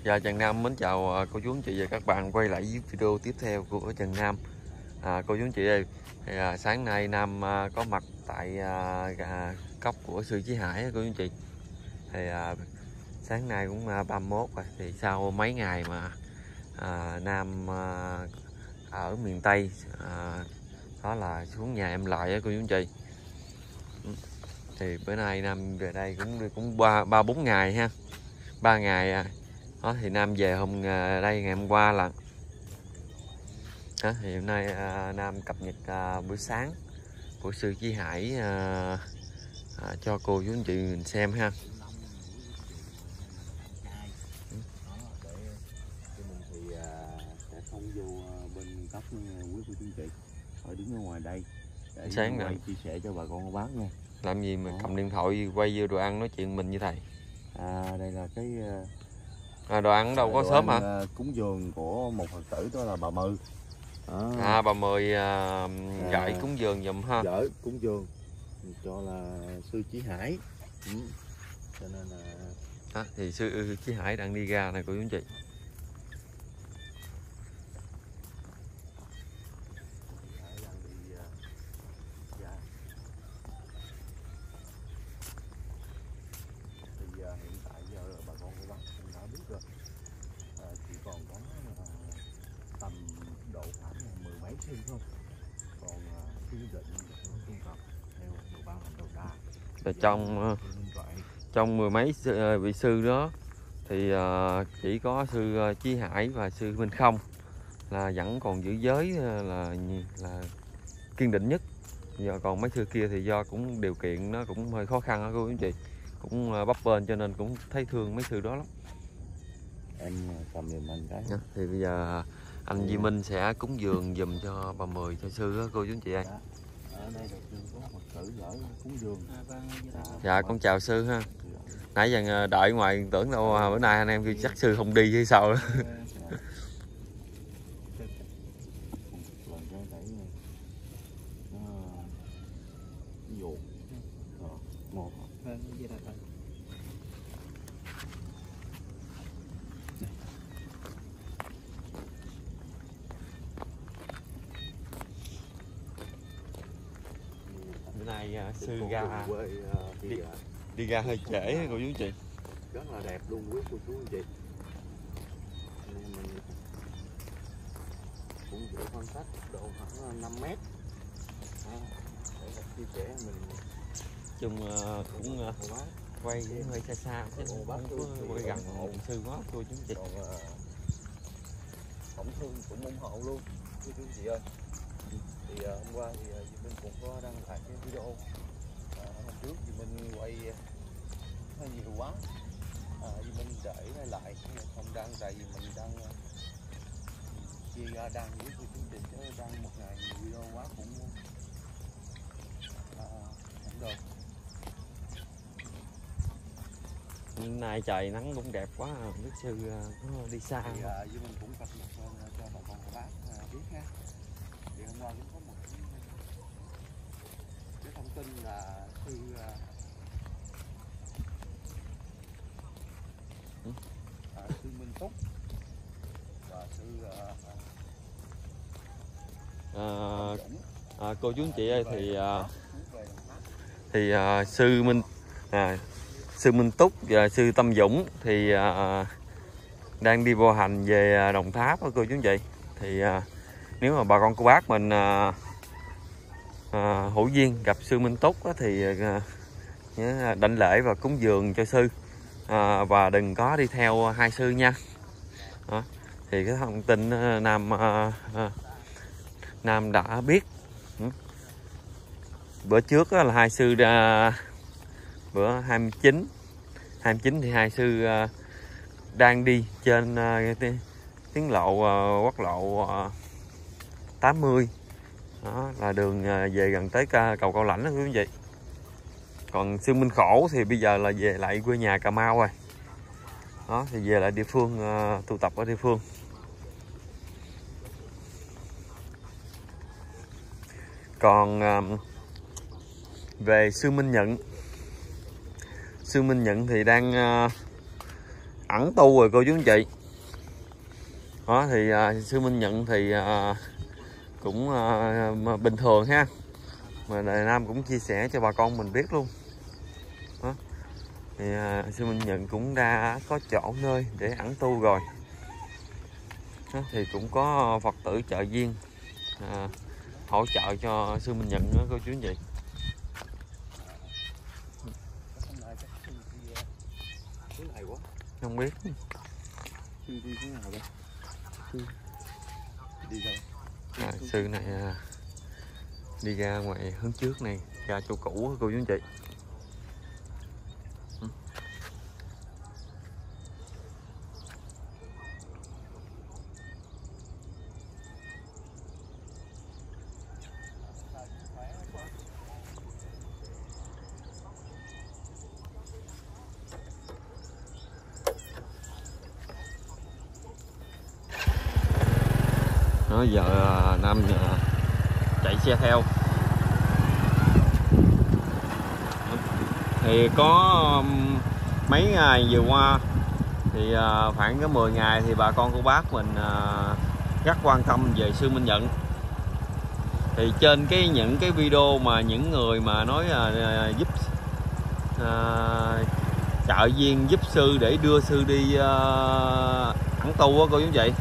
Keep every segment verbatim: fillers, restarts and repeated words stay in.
Dạ, Trần Nam mến chào cô chú anh chị và các bạn quay lại với video tiếp theo của Trần Nam. À, cô chú anh chị ơi, thì, à, sáng nay Nam à, có mặt tại à, à, cốc của sư Chí Hải cô chú anh chị. Thì à, sáng nay cũng à, ba mươi mốt rồi, thì sau mấy ngày mà à, Nam à, ở miền Tây, à, đó là xuống nhà em lại cô chú anh chị. Thì bữa nay Nam về đây cũng cũng ba ba bốn ngày ha, ba ngày à. Đó, thì Nam về hôm đây ngày hôm qua là đó, thì hôm nay à, Nam cập nhật à, buổi sáng của sư Chí Hải à, à, cho cô chú anh chị mình xem ha. Thì sẽ không vô bên cốc quý cô chú anh chị, phải đứng ở ngoài đây để sáng quay rồi chia sẻ cho bà con cô bác nha. Làm gì mà đó. cầm điện thoại quay vô đồ ăn nói chuyện mình với thầy? À, đây là cái à, đồ ăn đâu có đồ sớm ăn, hả? cúng dường của một Phật tử đó là bà Mư. À, à bà Mười à, gửi cúng dường giùm ha. Gửi cúng dường cho là sư Chí Hải. Ừ. Cho nên là đó, thì sư Chí Hải đang đi ra này cô chú anh chị. Hiện tại giờ bà con cô bác cũng đã biết rồi, à, chỉ còn có à, tầm độ khoảng mười mấy sư thôi, còn à, quy định tu tập theo điều ban hành đầu đa. Và trong trong mười mấy vị sư đó thì uh, chỉ có sư uh, Chí Hải và sư Minh Không là vẫn còn giữ giới uh, là là kiên định nhất. Giờ còn mấy sư kia thì do cũng điều kiện nó cũng hơi khó khăn đó cô chú chị, cũng uh, bấp bênh cho nên cũng thấy thương mấy sư đó lắm. Em cầm giùm anh cái. Dạ, thì bây giờ anh Duy Minh sẽ cúng dường giùm cho bà Mười cho sư đó cô chú chị ơi. Ở đây có Phật tử gửi cúng dường. Dạ con chào sư ha. Nãy giờ đợi ngoài tưởng đâu bữa nay anh em kêu chắc sư không đi hay sao đó. Bữa nay uh, sư ra đi, đi ra hơi trễ cô chú chị. Rất là đẹp luôn quý cô chú anh chị. Anh em mình cũng giữ khoảng cách độ khoảng năm mét à, để chia sẻ mình chung uh, cũng uh, quay hơi xa xa chứ không có quay gần sư quá cô chú chị. Tổng thương cũng ủng hộ luôn cô chú chị ơi. Thì uh, hôm qua thì uh, mình cũng có đăng lại cái video uh, hôm trước thì mình quay hơi nhiều quá, à, vì mình để lại không đăng tại vì mình đang chia ra đăng với cô chú chị, chứ đăng một ngày nhiều video quá cũng à, không được. Hôm nay trời nắng cũng đẹp quá, đức sư uh, đi xa. Thì uh, với mình cũng cập nhật cho, cho bà con cô bác uh, biết ha. Thì hôm qua cũng có một cái, cái thông tin là sư uh, À, sư Minh Túc và sư uh, à, à, cô chú anh chị ơi thì uh, thì uh, sư Minh à, sư Minh Túc và sư Tâm Dũng thì uh, đang đi bộ hành về Đồng Tháp đó cô chú anh chị. Thì uh, nếu mà bà con cô bác mình uh, uh, hữu duyên gặp sư Minh Túc đó, thì uh, nhớ đảnh lễ và cúng dường cho sư. À, và đừng có đi theo hai sư nha. Đó. Thì cái thông tin Nam uh, uh, Nam đã biết. Ừ. Bữa trước là hai sư uh, bữa hai mươi chín hai mươi chín thì hai sư uh, đang đi trên uh, tiến lộ uh, quốc lộ uh, tám mươi. Đó là đường uh, về gần tới cầu Cao Lãnh đó quý vị. Còn sư Minh Khổ thì bây giờ là về lại quê nhà Cà Mau rồi. Đó thì về lại địa phương, uh, tụ tập ở địa phương. Còn uh, về sư Minh Nhận, sư Minh Nhận thì đang uh, ẩn tu rồi cô chú anh chị. Đó thì à, sư Minh Nhận thì à, cũng à, bình thường ha, mà Đại Nam cũng chia sẻ cho bà con mình biết luôn. Đó. Thì à, sư Minh Nhận cũng đã có chỗ nơi để ẩn tu rồi. Đó, thì cũng có Phật tử trợ duyên à, hỗ trợ cho sư Minh Nhận đó cô chú anh chị. Không biết Sư đi thế nào đây? Sư đi đâu? à, sư này à, đi ra ngoài hướng trước này, ra chỗ cũ cô chú anh chị. Đó, giờ Nam chạy xe theo thì có mấy ngày vừa qua thì khoảng cái mười ngày thì bà con cô bác mình rất quan tâm về sư Minh Nhận. Thì trên cái những cái video mà những người mà nói là giúp à, trợ duyên giúp sư để đưa sư đi à, ẩn tu á cô chú chị.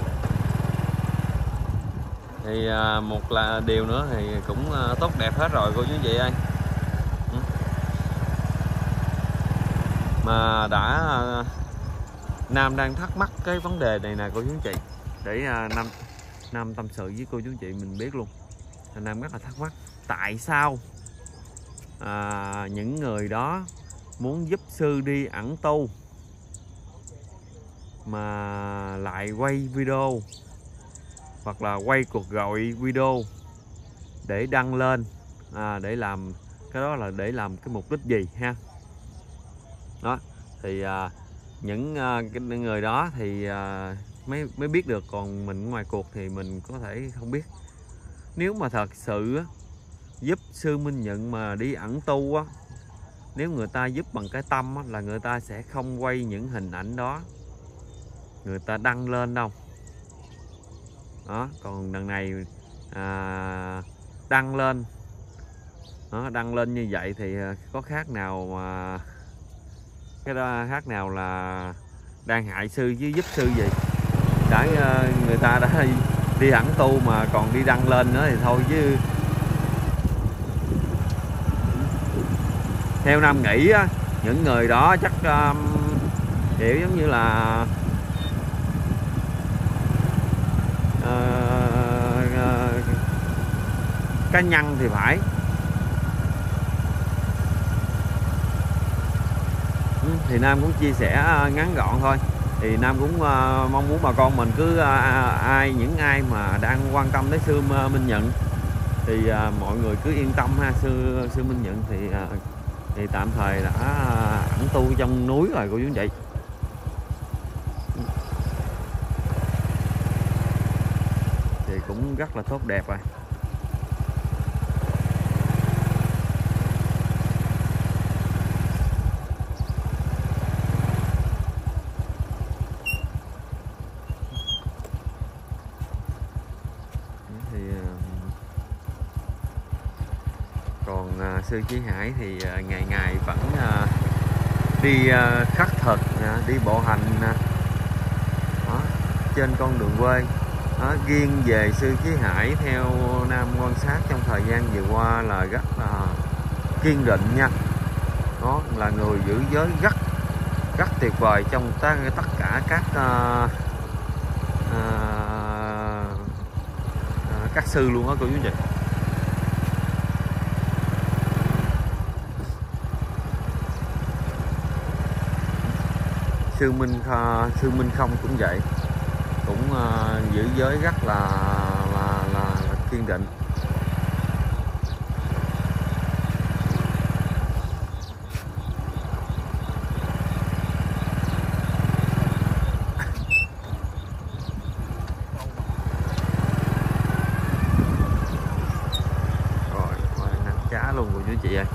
Thì à, một là điều nữa thì cũng à, tốt đẹp hết rồi cô chú chị ơi. Ừ. Mà đã à, Nam đang thắc mắc cái vấn đề này nè cô chú chị, để à, Nam Nam tâm sự với cô chú chị mình biết luôn. Nam rất là thắc mắc tại sao à, những người đó muốn giúp sư đi ẩn tu mà lại quay video hoặc là quay cuộc gọi video để đăng lên à, để làm cái đó là để làm cái mục đích gì ha. Đó thì à, những à, cái người đó thì à, mới mới biết được, còn mình ngoài cuộc thì mình có thể không biết. Nếu mà thật sự á, giúp sư Minh Nhận mà đi ẩn tu á, nếu người ta giúp bằng cái tâm á, là người ta sẽ không quay những hình ảnh đó người ta đăng lên đâu. Đó, còn lần này à, đăng lên đó, đăng lên như vậy thì có khác nào mà cái đó khác nào là đang hại sư chứ giúp sư gì. Đã người ta đã đi ẩn tu mà còn đi đăng lên nữa thì thôi chứ. Theo Nam nghĩ á, những người đó chắc um, kiểu giống như là uh, uh, cá nhân thì phải. Ừ, thì Nam cũng chia sẻ ngắn gọn thôi. Thì Nam cũng uh, mong muốn bà con mình cứ uh, ai những ai mà đang quan tâm tới sư Minh Nhận thì uh, mọi người cứ yên tâm ha. Sư sư Minh Nhận thì uh, thì tạm thời đã ẩn tu trong núi rồi cô chú anh chị. Thì cũng rất là tốt đẹp rồi. Thì còn uh, sư Chí Hải thì uh, ngày ngày vẫn uh, đi uh, khắc thực, uh, đi bộ hành uh, đó, trên con đường quê. Đó, riêng về sư Chí Hải theo Nam quan sát trong thời gian vừa qua là rất là kiên định nha. Đó là người giữ giới rất rất tuyệt vời trong tất cả các uh, uh, uh, các sư luôn á cô chú chị. Sư Minh sư Minh Không cũng vậy, cũng uh, giữ giới rất là là, là, là kiên định. Rồi nắng cá luôn cô chú chị ơi.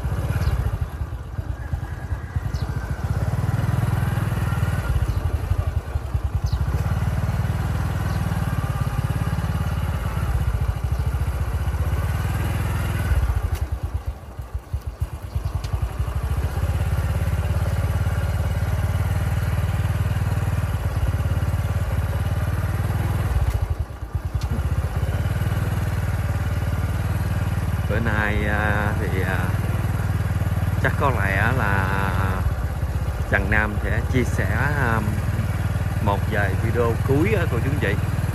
bữa nay à, thì à, chắc có lẽ là Trần Nam sẽ chia sẻ à, một vài video cuối á, cô chú anh chị.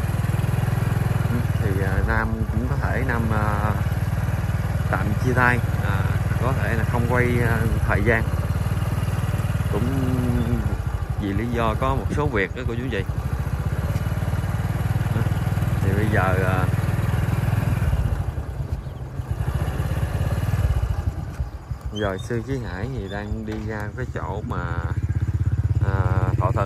Thì à, Nam cũng có thể Nam à, tạm chia tay, à, có thể là không quay à, thời gian, cũng vì lý do có một số việc đó cô chú anh chị. Thì bây giờ à, giờ sư Chí Hải thì đang đi ra cái chỗ mà à, thọ thực.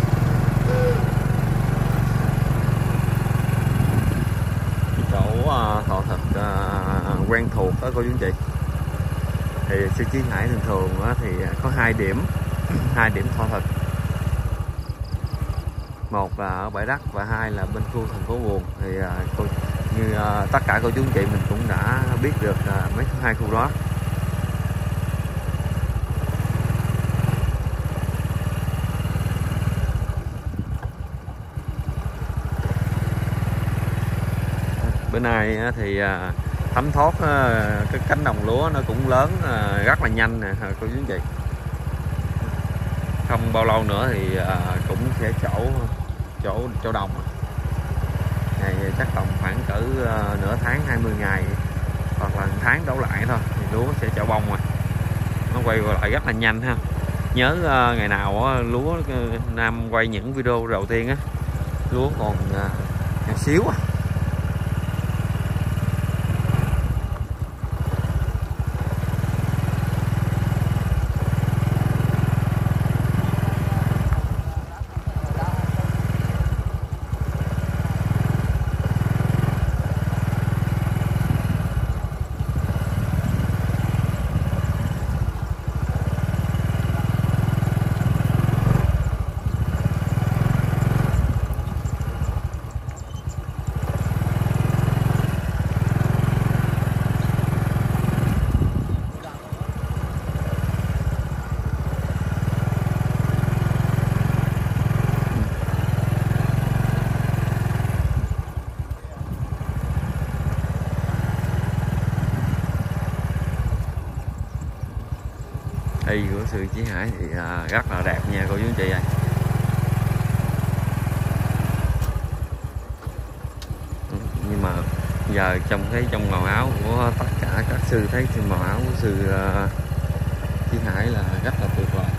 Chỗ à, thọ thực à, quen thuộc đó cô chú anh chị. Thì sư Chí Hải thường thường đó, thì có hai điểm hai điểm thọ thực, một là ở Bãi Đất và hai là bên khu thành phố Buồn. Thì à, cô, như à, tất cả cô chú anh chị mình cũng đã biết được à, mấy hai khu đó. Bữa nay thì thấm thoát cái cánh đồng lúa nó cũng lớn rất là nhanh nè cô chú anh chị. Không bao lâu nữa thì cũng sẽ chỗ chỗ chỗ đồng này, chắc tầm khoảng cỡ nửa tháng hai mươi ngày hoặc là một tháng đổ lại thôi thì lúa sẽ chậu bông rồi, nó quay lại rất là nhanh ha. Nhớ ngày nào lúa Nam quay những video đầu tiên á, lúa còn nhỏ xíu à. Cây của sư Chí Hải thì à, rất là đẹp nha cô chú anh chị ơi. Nhưng mà giờ trong thấy trong màu áo của tất cả các sư, thấy màu áo của sư uh, Chí Hải là rất là tuyệt vời.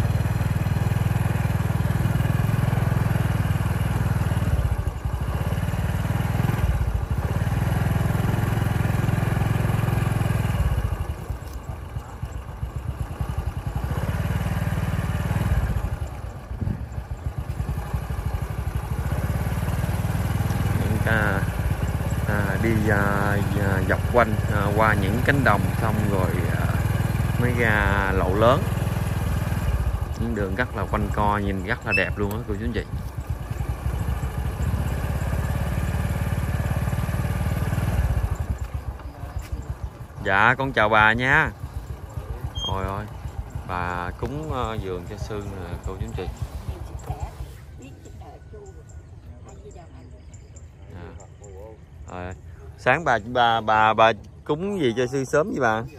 À, à, đi à, dọc quanh à, qua những cánh đồng xong rồi à, mới ra lộ lớn. Những đường rất là quanh co, nhìn rất là đẹp luôn á cô chú anh chị. Dạ con chào bà nha. Ôi ôi, bà cúng uh, vườn cho sư nè cô chú anh chị. À, sáng bà bà bà bà cúng gì cho sư sớm vậy bà?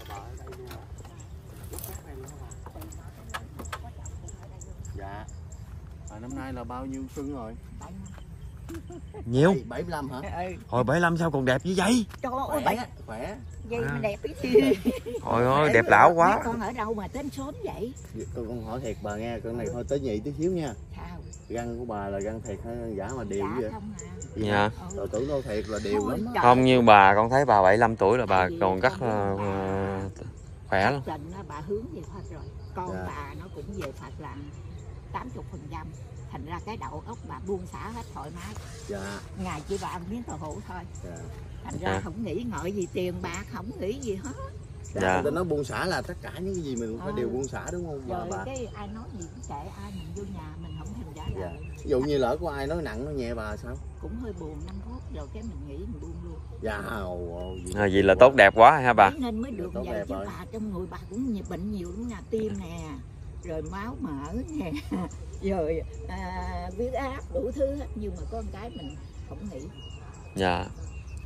Dạ. À, năm nay là bao nhiêu xuân rồi? Nhiều. bảy mươi lăm hả? Hồi bảy mươi lăm sao còn đẹp như vậy? Trời ơi, bảy khỏe. Vậy à. mà đẹp ý chứ. Ôi ơi, đẹp lão quá. Mấy con ở đâu mà đến sớm vậy? Tôi con hỏi thiệt bà nghe, con này thôi tới nhị tí xíu nha. Sao? Răng của bà là răng thiệt hay giả mà đều Dạ, vậy? không à. Dạ. Tôi tưởng đâu thiệt là đều lắm. Không, như bà con thấy bà bảy mươi lăm tuổi là bà còn rất là uh, khỏe lắm. Tình bà hướng về Phật rồi. Con Dạ. bà nó cũng về Phật là tám mươi phần trăm. Thành ra cái đầu óc bà buông xả hết thoải mái. Dạ. Ngày chỉ bà ăn miếng tàu hũ thôi. Dạ. Thành ra dạ. không nghĩ ngợi gì tiền bạc, không nghĩ gì hết. Dạ. Dạ. Tôi nói buông xả là tất cả những cái gì mình phải ừ. đều buông xả đúng không bà? Rồi bà? cái ai nói gì cũng kệ, ai mình vô nhà mình không thèm trả lời. Dạ. Ví dụ như lỡ có ai nói nặng nói nhẹ bà sao? Cũng hơi buồn năm phút rồi cái mình nghĩ mình buông luôn. Dạ. Ồ, gì À, vậy là tốt đẹp quá ha bà. Nên mới được tốt vậy chứ rồi. bà trong người bà cũng nhiều bệnh nhiều lắm nè, tim nè, rồi máu mỡ nè, rồi à, huyết áp đủ thứ hết, nhưng mà có một cái mình không nghĩ. Dạ.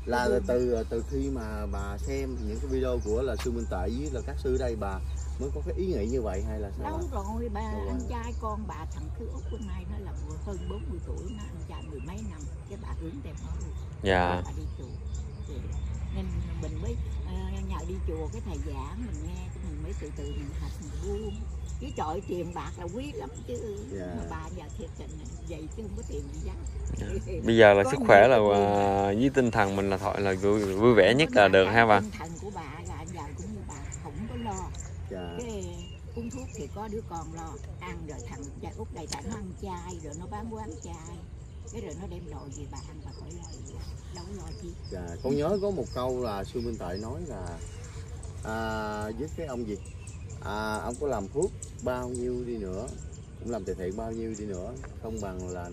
là từ từ khi mà bà xem những cái video của là sư Minh Tệ với là các sư ở đây bà mới có cái ý nghĩ như vậy hay là sao? Lâu bà? rồi bà Lâu anh rồi. trai con bà thằng thứ út bên này nó là hơn bốn mươi tuổi, nó anh trai mười mấy năm, cái bà hướng đẹp nó luôn. Dạ. Bà đi chùa vậy đó. Nên mình mới uh, nhờ đi chùa cái thầy giảng mình nghe cái mình mới từ từ mình học mình buông. Chứ trời tiền bạc là quý lắm chứ. Dạ. Mà bà giờ thiệt tình vậy chứ không có tiền gì dám. Dạ. Bây giờ là Có sức khỏe là nhiều uh, với tinh thần mình là thoại là vui, vui vẻ nhất là được ha bà. Tinh thần của bà là giờ cũng như bà không có lo. Dạ. Cái uống thuốc thì có đứa con lo ăn, rồi thằng trai út đây tại nó ăn chay rồi nó bán quán chay, cái rồi nó đem đồ gì bà ăn bà khỏi lo gì, đâu có lo chi. Dạ. Con nhớ có một câu là sư Minh Tệ nói là à, với cái ông gì à, ông có làm phước bao nhiêu đi nữa, cũng làm từ thiện bao nhiêu đi nữa, không bằng là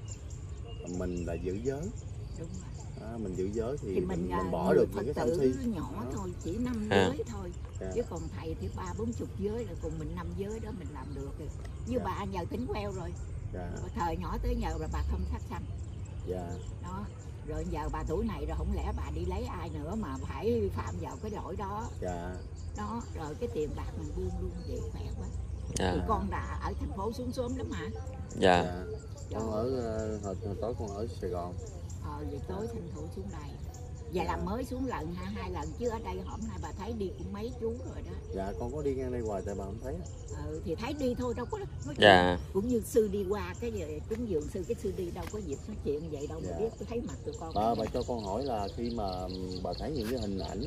mình là giữ giới. Đúng rồi. À, mình giữ giới thì, Thì mình, mình, mình à, bỏ người được Phật những cái tử sân si nhỏ đó. thôi, chỉ năm À. giới thôi. Dạ. Chứ còn thầy thì ba bốn chục giới là cùng mình năm giới đó mình làm được rồi. Như Dạ. bà giờ tính queo rồi. Dạ. Thời nhỏ tới giờ là bà không sát sanh. Dạ. Đó. Rồi giờ bà tuổi này rồi không lẽ bà đi lấy ai nữa mà phải phạm vào cái lỗi đó. Dạ. Đó, rồi cái tiền bạc mình buông luôn vậy khỏe quá. Dạ. Thì con đã ở thành phố xuống sớm lắm hả? Dạ. Dạ. Con ở hồi, hồi tối con ở Sài Gòn. Ờ, vậy tối thành thủ xuống đây. Và làm mới xuống lần ha, hai lần chứ ở đây hôm nay bà thấy đi cũng mấy chú rồi đó. Dạ con có đi ngang đây hoài tại bà không thấy. Ừ, thì thấy đi thôi đâu có nói chuyện. Dạ. Cũng như sư đi qua cái giờ cúng dường sư cái sư đi đâu có dịp nói chuyện vậy đâu mà Dạ. biết tôi thấy mặt tụi con. Bà, bà cho con hỏi là khi mà bà thấy những cái hình ảnh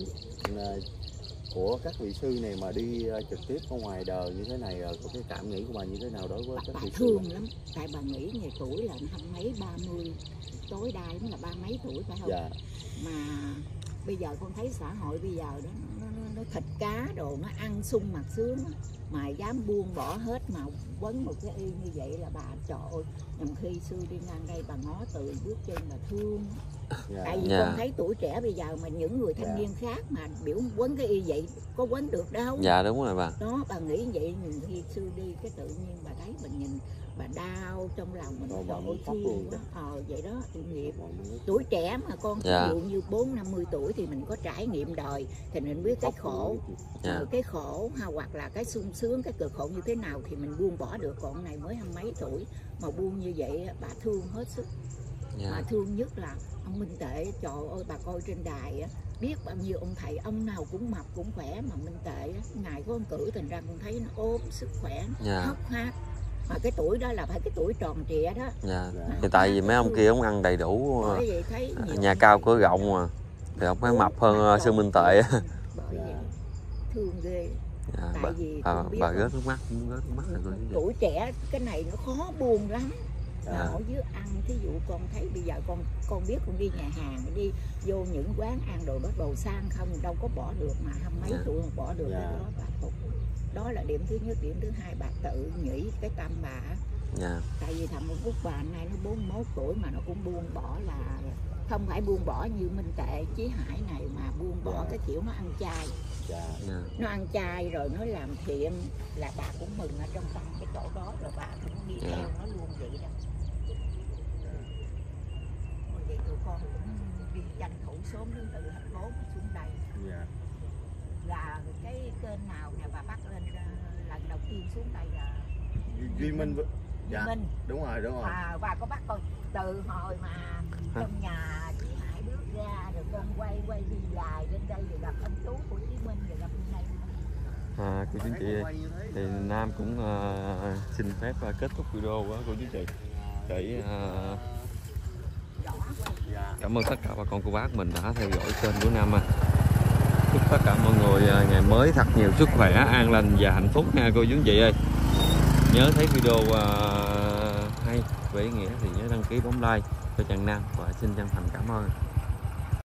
của các vị sư này mà đi trực tiếp ở ngoài đời như thế này, có cái cảm nghĩ của bà như thế nào đối với bà, các bà vị sư? thương lắm, tại bà nghĩ ngày tuổi là năm mấy ba mươi, tối đa cũng là ba mấy tuổi phải không? Dạ. Mà bây giờ con thấy xã hội bây giờ đó nó, nó, nó thịt cá đồ nó ăn sung mặt sướng mà dám buông bỏ hết mà quấn một cái y như vậy là bà trời ơi, nhầm khi xưa đi ngang đây bà ngó từ bước chân bà thương. Dạ. Tại vì Dạ. con thấy tuổi trẻ bây giờ mà những người thanh Dạ. niên khác mà biểu quấn cái y vậy có quấn được đâu. Dạ đúng rồi bà. Đó bà nghĩ vậy, nhìn khi xưa đi cái tự nhiên bà thấy mình nhìn bà đau trong lòng mình, Rồi bà trời muốn ơi khóc thương luôn quá. Ờ vậy đó, tội nghiệp. Bà muốn Tuổi trẻ mà con ví Dạ. dụ như bốn năm mươi tuổi thì mình có trải nghiệm đời thì mình biết cái khóc khổ. luôn. Dạ. Ờ, cái khổ ha, hoặc là cái sung sướng, cái cực khổ như thế nào thì mình buông bỏ được. Còn này mới hai mấy tuổi mà buông như vậy bà thương hết sức. Dạ. Mà thương nhất là ông Minh Tệ, trời ơi bà coi trên đài á, biết bao nhiêu ông thầy ông nào cũng mập cũng khỏe, mà Minh Tệ á, ngày có con cử thành ra con thấy nó ốm sức khỏe, Dạ. hốc hác. Mà cái tuổi đó là phải cái tuổi tròn trịa đó. Dạ. Dạ. Thì tại vì mấy ông kia ông ăn đầy đủ, Bởi vậy thấy nhiều nhà ông cao thầy cửa rộng mà, thì ông phải mập hơn mập uh, sư tròn Minh Tệ. trịa. Bởi vậy thương ghê. Dạ. Tại Bà, vì bà, con biết bà không? rớt nước mắt, muốn rớt nước mắt rồi. Tuổi trẻ cái này nó khó buông lắm. Dạ. Mà ở dưới ăn, thí dụ con thấy bây giờ con con biết con đi nhà hàng đi vô những quán ăn đồ bắt đồ sang không đâu có bỏ được, mà hai mấy Dạ. tuổi mà bỏ được. Dạ. Cái đó bà phục. Đó là điểm thứ nhất. Điểm thứ hai bà tự nghĩ cái tâm bà. Dạ. Tại vì thằng một phút bà nay nó bốn mươi mốt tuổi mà nó cũng buông bỏ, là không phải buông bỏ như Minh Tệ Chí Hải này mà buông bỏ Dạ. cái kiểu nó ăn chay. Dạ. Dạ. Nó ăn chay rồi nó làm thiện là bà cũng mừng ở trong tâm cái chỗ đó, rồi bà cũng đi Dạ. theo nó luôn vậy đó. Rồi vậy tụi con cũng đi tranh thủ sớm đến từ thành phố mà xuống đây. Dạ. Là cái kênh nào nè bà bắt lên uh, lần đầu tiên xuống đây là Duy Minh. Dạ. Duy Minh. Đúng rồi, đúng rồi. À, bà có bắt con từ hồi mà trong nhà chị Hải bước ra rồi con quay quay đi dài lên đây rồi gặp anh chú của Chí Minh rồi gặp bên đây. À, cô chú chị ơi, thì Nam cũng uh, xin phép uh, kết thúc video của cô chú chị để uh, cảm ơn tất cả bà con cô bác mình đã theo dõi kênh của Nam. Chúc tất cả mọi người uh, ngày mới thật nhiều sức khỏe, an lành và hạnh phúc nha cô chú chị ơi. Nhớ thấy video uh, hay về ý nghĩa thì nhớ đăng ký bấm like cho channel Nam và xin chân thành cảm ơn.